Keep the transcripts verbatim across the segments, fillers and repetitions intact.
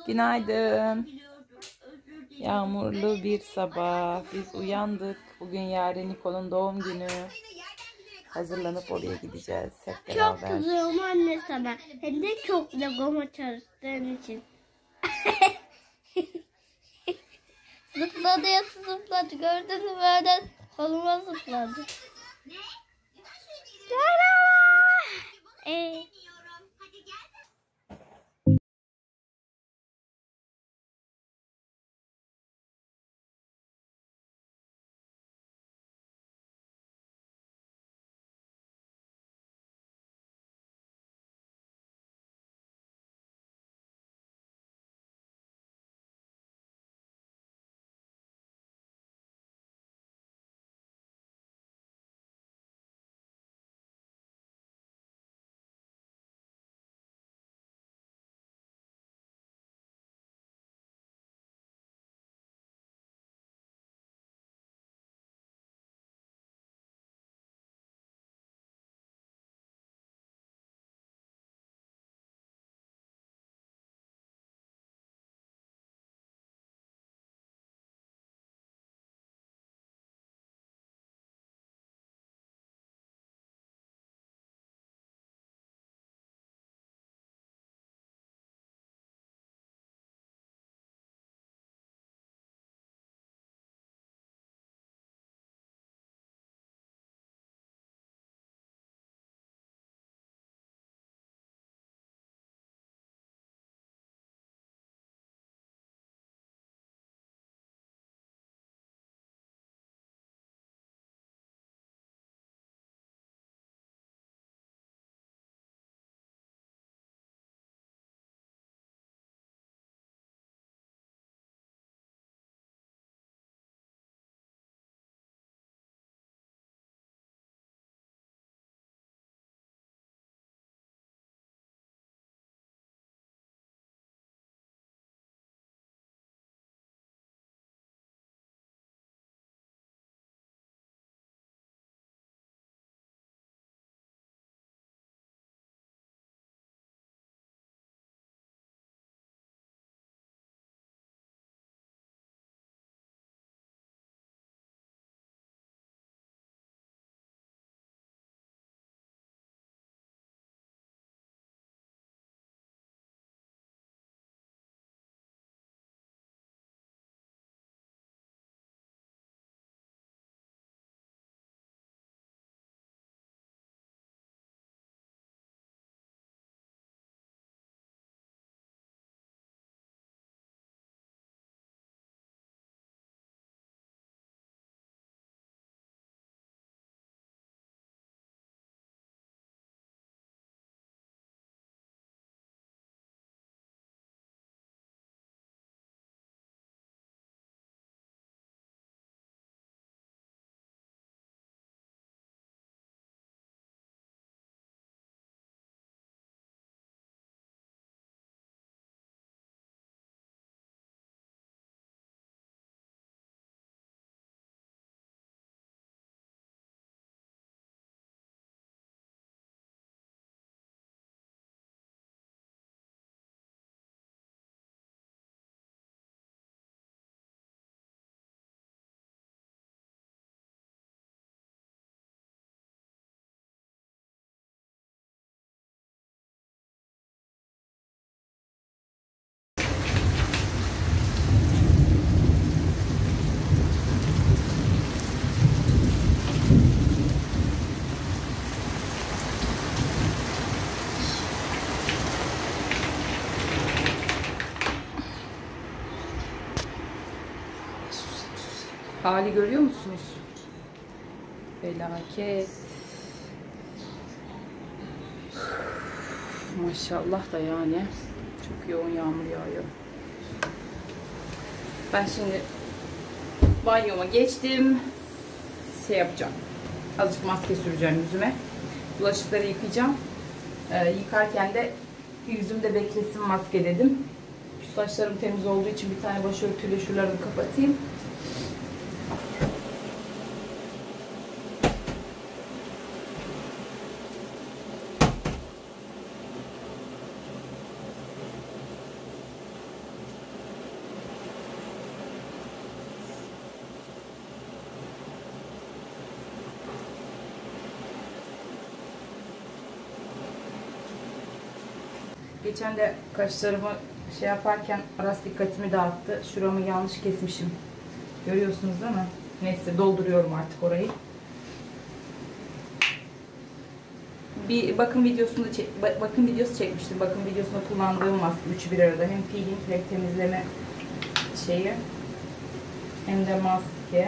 Günaydın. Yağmurlu bir sabah. Biz uyandık. Bugün yarın Nikol'un doğum günü. Hazırlanıp oraya gideceğiz hep Çok beraber. kızıyorum anne sana. Hem de çok legoma çalıştığın için. Zıpladı ya zıpladı. Gördün mü böyle koluma zıpladı. Merhaba. Ee, Hali görüyor musunuz? Felaket. Maşallah da yani. Çok yoğun yağmur yağıyor. Ben şimdi banyoma geçtim. Şey yapacağım. Azıcık maske süreceğim yüzüme. Bulaşıkları yıkayacağım. Ee, yıkarken de yüzümde beklesin maske dedim. Şu saçlarım temiz olduğu için bir tane başörtüyle şuralarını kapatayım. Geçen de kaşlarımı şey yaparken Aras dikkatimi dağıttı. Şuramı yanlış kesmişim. Görüyorsunuz değil mi? Neyse dolduruyorum artık orayı. Bir bakım videosunda bakım videosu çekmiştim. Bakım videosunda kullandığım maske üçü bir arada. Hem peeling hem temizleme şeyi hem de maske.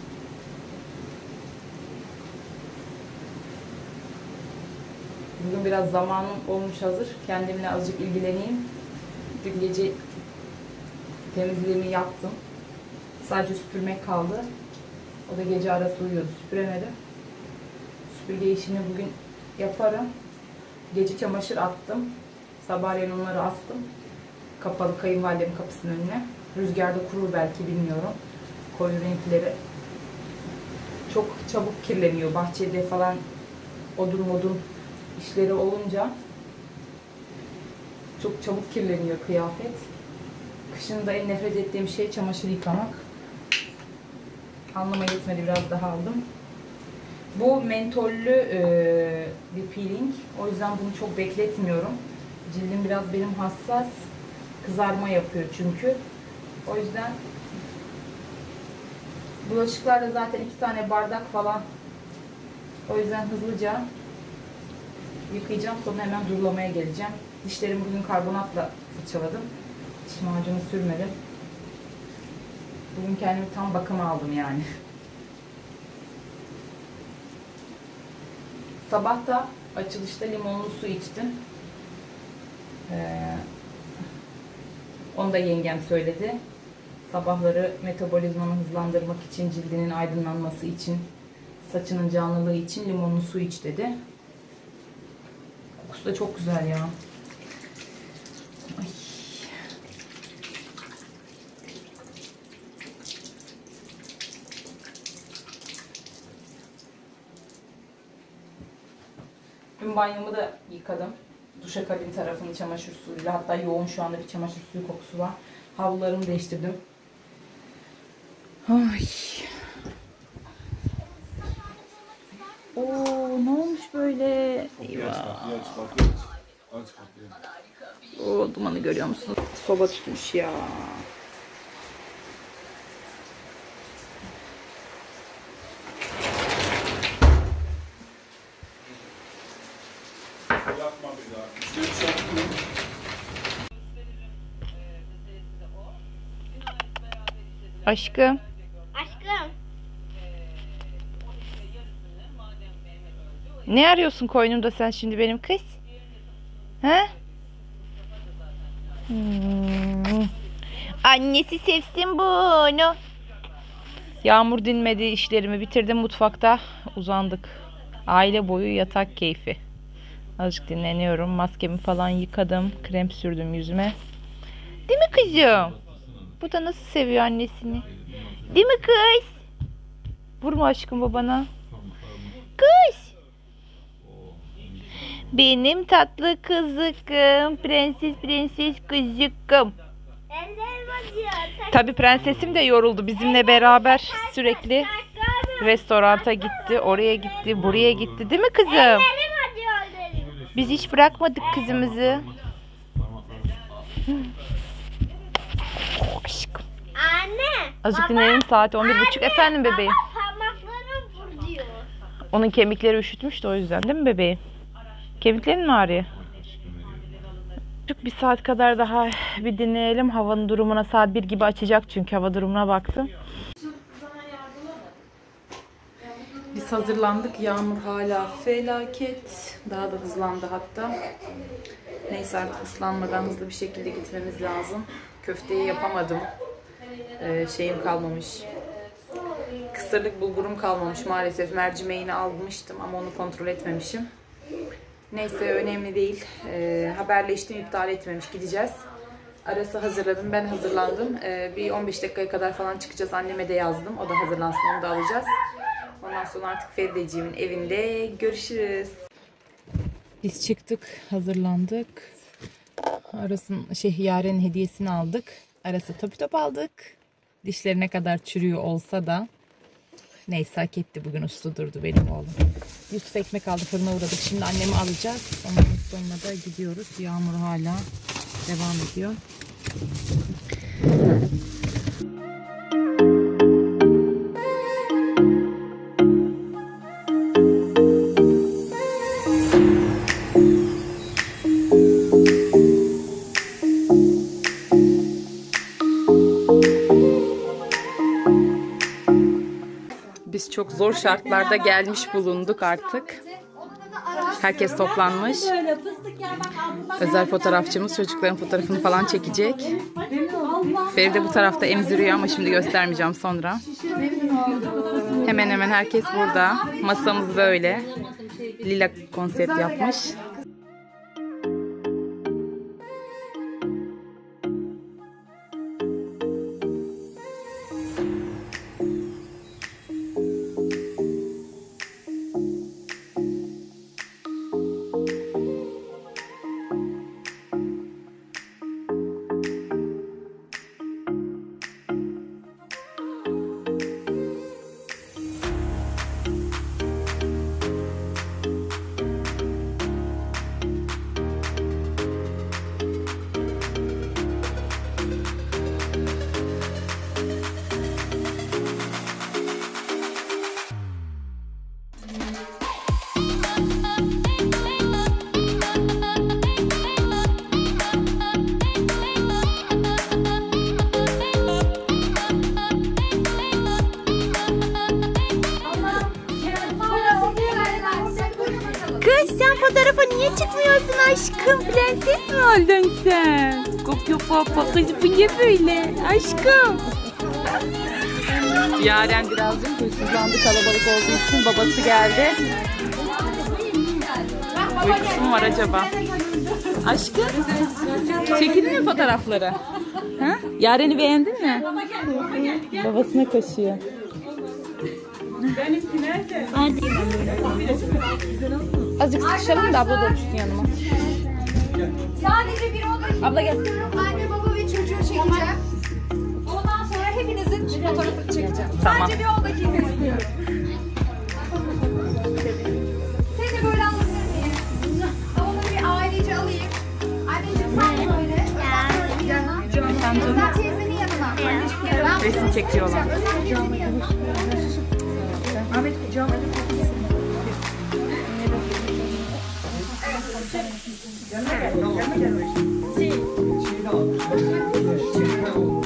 Bugün biraz zamanım olmuş hazır. Kendimle azıcık ilgileneyim. Dün gece temizliğimi yaptım. Sadece süpürmek kaldı. O da gece arası uyuyordu. Süpüremedim. Süpürge işini bugün yaparım. Gece çamaşır attım. Sabahleyin onları astım. Kapalı kayınvalidemin kapısının önüne. Rüzgarda kurur belki, bilmiyorum. Koyu renkleri çok çabuk kirleniyor. Bahçede falan odun modun işleri olunca çok çabuk kirleniyor kıyafet. Kışın da en nefret ettiğim şey çamaşır yıkamak. Anlama yetmedi, biraz daha aldım. Bu mentollü e, bir peeling. O yüzden bunu çok bekletmiyorum. Cildim biraz benim hassas. Kızarma yapıyor çünkü. O yüzden bulaşıklarda zaten iki tane bardak falan. O yüzden hızlıca yıkayacağım. Sonra hemen durulamaya geleceğim. Dişlerimi bugün karbonatla fırçaladım. Diş macunu sürmedim. Bugün kendimi tam bakıma aldım yani. Sabah da açılışta limonlu su içtim. Ee, onu da yengem söyledi. Sabahları metabolizmanı hızlandırmak için, cildinin aydınlanması için, saçının canlılığı için limonlu su iç dedi. Kokusu da çok güzel ya. Ay. Dün banyomu da yıkadım. Duşakabin tarafını çamaşır suyuyla. Hatta yoğun şu anda bir çamaşır suyu kokusu var. Havlularımı değiştirdim. Ay. Oo, ne olmuş böyle? Eyvah. O dumanı görüyor musunuz? Soba tutmuş ya. Aşkım. Aşkım. Ne arıyorsun koynumda sen şimdi benim kız? He? Hmm. Annesi sevsin bunu. Yağmur dinmedi, işlerimi bitirdim, mutfakta uzandık. Aile boyu yatak keyfi. Azıcık dinleniyorum. Maskemi falan yıkadım. Krem sürdüm yüzüme. Değil mi kızım? Bu da nasıl seviyor annesini? Değil mi kız? Vurma aşkım babana. Kız. Benim tatlı kızıkım. Prenses prenses kızıkım. Tabii prensesim de yoruldu. Bizimle beraber sürekli restoranta gitti. Oraya gitti. Buraya gitti. Değil mi kızım? Biz hiç bırakmadık kızımızı. Aşkım. Anne. Azıcık dinleyelim, saat on bir buçuk. Efendim bebeğim. Parmaklarım vuruyor. Onun kemikleri üşütmüş de o yüzden, değil mi bebeğim? Kemiklerin mi ağrıyor? Bir saat kadar daha bir dinleyelim. Havanın durumuna, saat bir gibi açacak çünkü hava durumuna baktım. Biz hazırlandık. Yağmur hala felaket. Daha da hızlandı hatta. Neyse artık ıslanmadan hızlı bir şekilde gitmemiz lazım. Köfteyi yapamadım. Ee, şeyim kalmamış. Kısırlık bulgurum kalmamış maalesef. Mercimeğini almıştım ama onu kontrol etmemişim. Neyse önemli değil. Ee, haberleştim, iptal etmemiş, gideceğiz. Arası hazırladım, ben hazırlandım. Ee, bir on beş dakikaya kadar falan çıkacağız. Anneme de yazdım. O da hazırlansın, onu da alacağız. Ondan sonra artık Ferideciğimin evinde görüşürüz. Biz çıktık, hazırlandık. Aras'ın şey Yaren'in hediyesini aldık. Aras'a top top aldık. Dişlerine kadar çürüyor olsa da neyse, hak etti, bugün uslu durdu benim oğlum. Yusuf ekmek aldı, fırına uğradık. Şimdi annemi alacağız. Ondan sonra da gidiyoruz. Yağmur hala devam ediyor. Biz çok zor şartlarda gelmiş bulunduk artık. Herkes toplanmış. Özel fotoğrafçımız çocukların fotoğrafını falan çekecek. Feride bu tarafta emziriyor ama şimdi göstermeyeceğim sonra. Hemen hemen herkes burada. Masamız böyle. Lila konsept yapmış. Kız sen fotoğrafa niye çıkmıyorsun aşkım? Prenses mi oldun sen? Kopya papa kız bu niye böyle? Aşkım. Yaren birazcık huysuzlandı kalabalık olduğu için. Babası geldi. Uykusu mu var acaba? Aşkım. Çekildin mi fotoğrafları? Ha? Yaren'i beğendin mi? Babasına koşuyor. Benimki nerede? Azıcık sıkışalım da abla da otursun yanıma. Sadece bir on dakika abla gel. Anne baba ve çocuğu çekeceğim. Ondan sonra hepinizin fotoğrafını çekeceğim. Tamam. Sadece bir on dakika istiyorum. Seni de böyle alabilir miyim? Onu bir ailece alayım. Anneciğim sen de böyle. Özel teyzenin yanına. Özel teyzenin yanına. Resim çekiyorlar. Özel teyzenin yanına. Ahmet kucağıma gelme gel, gelme gelme. Şeyini al. Şeyini al.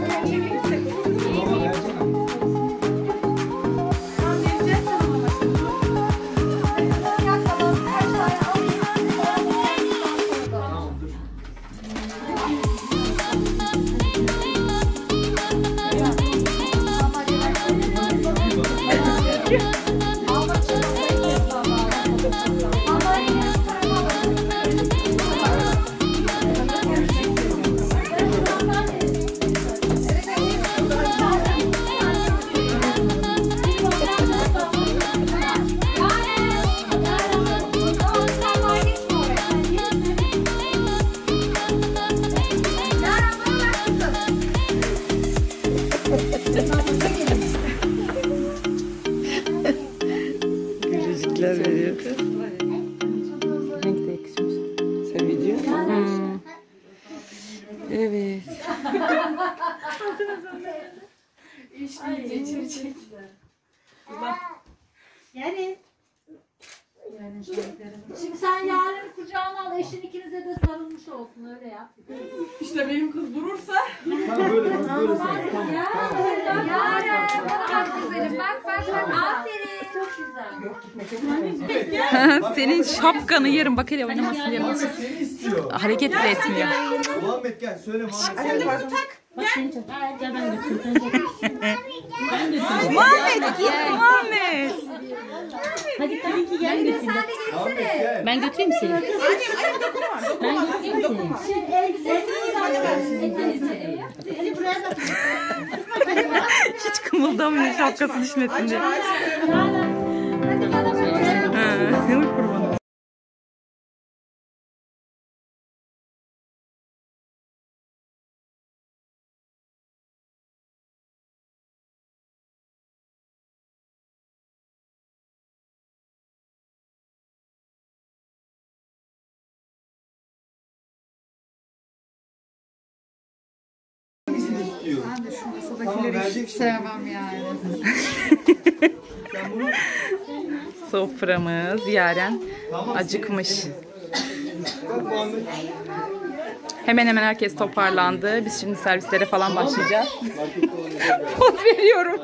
Gülücükler veriyor. Renk de yakışmış. Sen video musun? Hmm. Evet. Yani Şimdi sen yarın kucağına al, eşin ikinize de sarılmış olsun, öyle yap. İşte benim kız durursa. Tamam böyle böyle böyle sen. Tamam. Yaren, bana bak güzelim, bak bak bak, aferin. Çok güzel. Senin şapkanı yerim. Bak hele oynamasın diye. Muhammed seni istiyor. Hareket bile etmiyor. Muhammed gel söyle Muhammed. sen de bunu tak. Muhammed git Muhammed. Hadi kanki gel götür. Sen de Muhammed gelsene. gel. Ben götüreyim seni. Ben götüreyim seni. Elbisesini zaten. Eli buraya da. Hiç kımıldamıyor şapkası düşmesin diye. Hadi bana böyle. Ha, yiyor. Ben de şu Tamam, masadakileri verecek hiç sevmem yani. Sen bunu Soframız Yaren tamam, acıkmış. bak Muhammed. Hemen hemen herkes toparlandı. Biz şimdi servislere falan başlayacağız. Markette olacak. Poz veriyorum.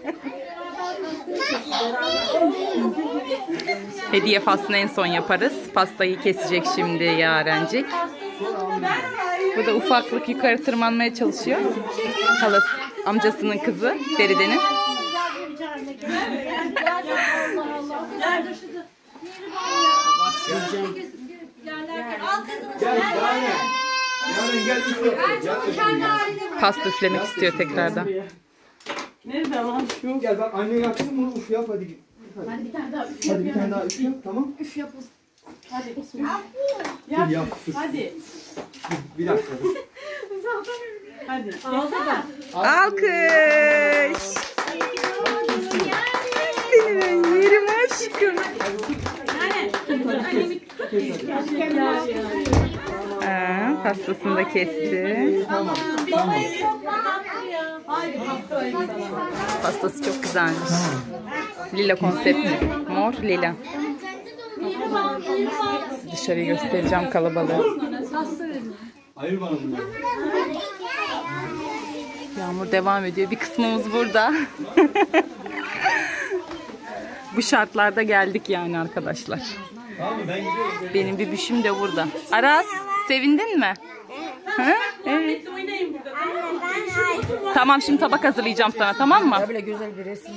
Hediye faslını en son yaparız. Pastayı kesecek şimdi Yarencik. Bu da ufaklık yukarı tırmanmaya çalışıyor. Halası, amcasının kızı Feride'nin. Gel Yaren. Yaren gel üfle. Gel Kendi haline bırak. Pasta üflemek istiyor tekrardan. Nerede lan şu? Gel bak anne yapsın bunu uf yap hadi. Hadi bir tane daha üf Hadi bir tane daha üf yap tamam. üf yap. Hadi. Dur yap. Dur. Hadi. Bir dakika. Dur. Hadi. Ağzına. Alkış. Seni ben yerim aşkım. Aa, pastasını da kesti. Tamam. Tamam. Pastası çok güzelmiş. Lila konseptli. Mor lila. Dışarıyı göstereceğim kalabalığı. Ayır bana bunu. Yağmur devam ediyor. Bir kısmımız burada. Bu şartlarda geldik yani arkadaşlar. Tamam mı? Ben gidiyorum. Benim bir büşüm de burada. Aras, sevindin mi? Hı? Evet. Tamam, şimdi tabak hazırlayacağım sana, tamam mı? Böyle güzel bir resim.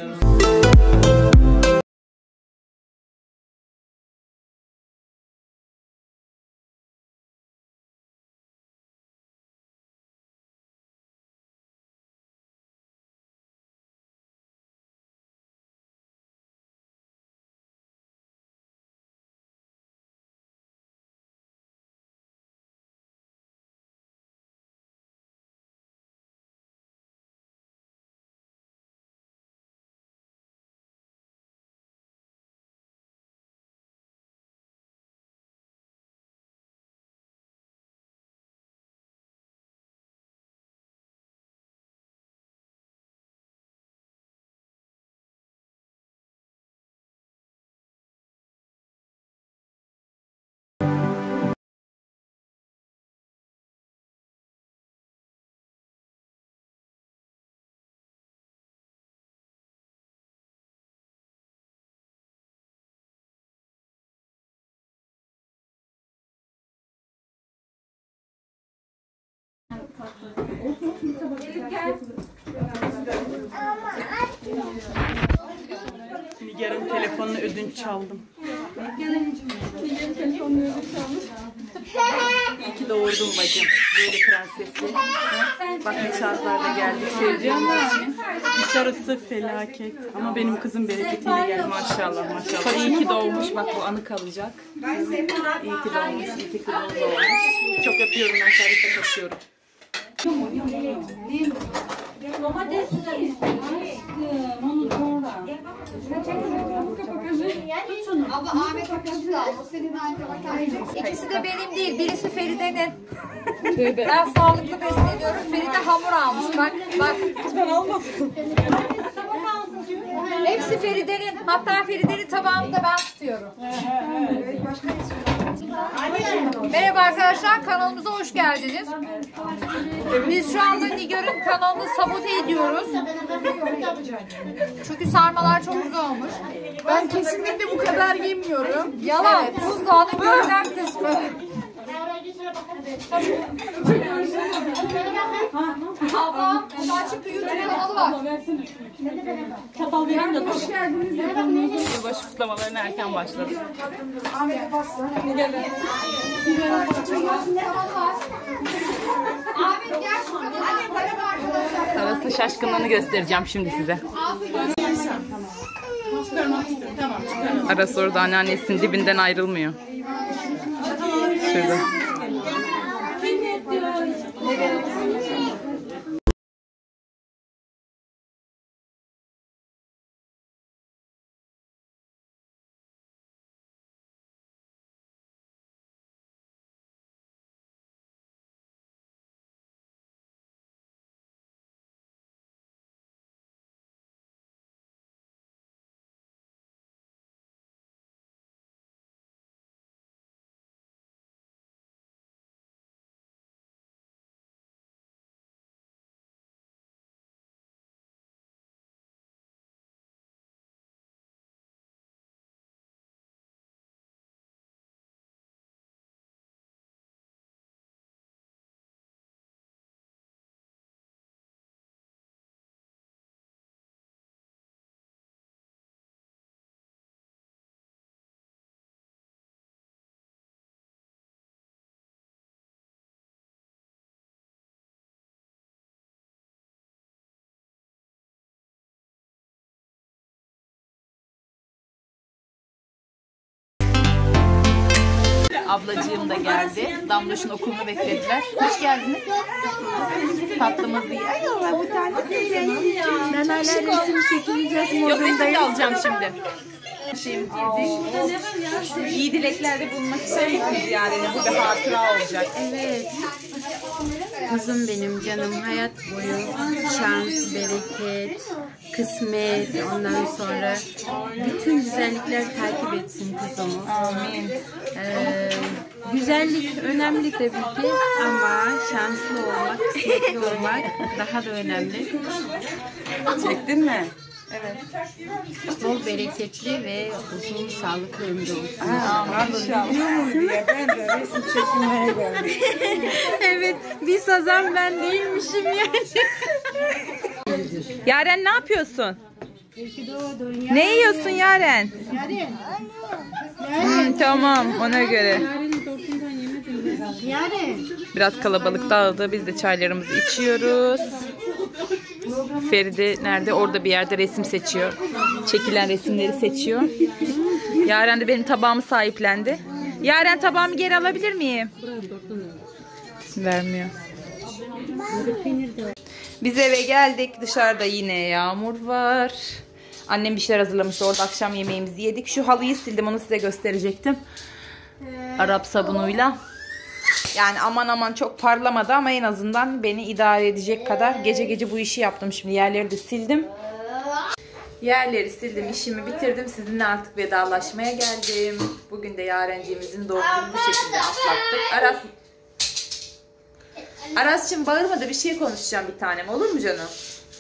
Nigar'ın telefonunu ödünç çaldım. İyi ki doğurdun bacım. Böyle prensesi. Bak ne şartlarda geldik. Seveceğim mi? Dışarısı felaket. Ama benim kızım bereketiyle geldi. Maşallah maşallah. İyi ki doğmuş. Bak bu anı kalacak. İyi ki doğmuş. İyi ki kızımız doğmuş. Çok öpüyorum. Ben servise kaçıyorum. Abla Ahmet Akıncı da al. O senin aynı. İkisi de benim değil. Birisi Feride'nin. Ben sağlıklı besleniyorum. Feride hamur almış. Bak bak. Ben almadım. Hepsi Feride'nin. Hatta Feride'nin tabağını da ben tutuyorum. Merhaba arkadaşlar, kanalımıza hoş geldiniz. Biz şu anda Nigar'ın kanalını sabote ediyoruz. Çünkü sarmalar çok güzel olmuş. Ben kesinlikle bu kadar yemiyorum. Yalan, buzdağının görünen kısmı. Abla, bundan çıktı YouTube kanalı var. Çatal vereyim de hoş geldiniz. Yılbaşı kutlamalarına erken başladık. Ahmet gel şu kanala. Merhaba arkadaşlar. Aras'ın şaşkınlığını göstereceğim şimdi size. Aras orada anneannesinin dibinden ayrılmıyor. Şurada. Ablacığım da geldi. Damloş'un okulunu beklediler. Hoş geldiniz. Tatlımızı yiyin. Ay Allah bir tane. Ben hala resim çekileceğiz Yok resim modundayım. alacağım şimdi. Şeyimizi yedik. İyi dileklerde bulunmak istersiniz yani. Bu bir hatıra olacak. Evet. Kızım benim canım hayat boyu şans, bereket, kısmet, ondan sonra bütün güzellikler takip etsin kızımı. Amin. Ee, güzellik önemli tabii ki ama şanslı olmak, kısmetli olmak daha da önemli. Çektin mi? Evet. Bol bereketli ve uzun sağlıklı ömrü olsun. Evet, bir sazan ben değilmişim yani. Yaren ne yapıyorsun? Ne yiyorsun Yaren? Hmm, tamam ona göre. Biraz kalabalık dağıldı. Biz de çaylarımızı içiyoruz. Feride nerede? Orada bir yerde resim seçiyor. Çekilen resimleri seçiyor. Yaren de benim tabağımı sahiplendi. Yaren tabağımı geri alabilir miyim? Vermiyor. Biz eve geldik. Dışarıda yine yağmur var. Annem bir şeyler hazırlamıştı. Orada akşam yemeğimizi yedik. Şu halıyı sildim. Onu size gösterecektim. Arap sabunuyla. Yani aman aman çok parlamadı ama en azından beni idare edecek kadar gece gece bu işi yaptım. Şimdi yerleri de sildim. Yerleri sildim, işimi bitirdim. Sizinle artık vedalaşmaya geldim. Bugün de Yarenciğimizin doğum gününü bu şekilde atlattık. Aras Aras'cığım bağırma da bir şey konuşacağım bir tanem. Olur mu canım?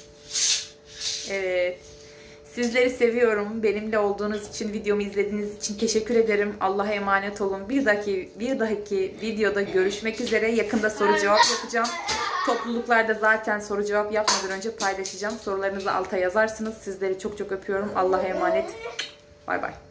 Evet. Sizleri seviyorum. Benimle olduğunuz için, videomu izlediğiniz için teşekkür ederim. Allah'a emanet olun. Bir dahaki, bir dahaki videoda görüşmek üzere. Yakında soru cevap yapacağım. Topluluklarda zaten soru cevap yapmadan önce paylaşacağım. Sorularınızı alta yazarsınız. Sizleri çok çok öpüyorum. Allah'a emanet. Bay bay.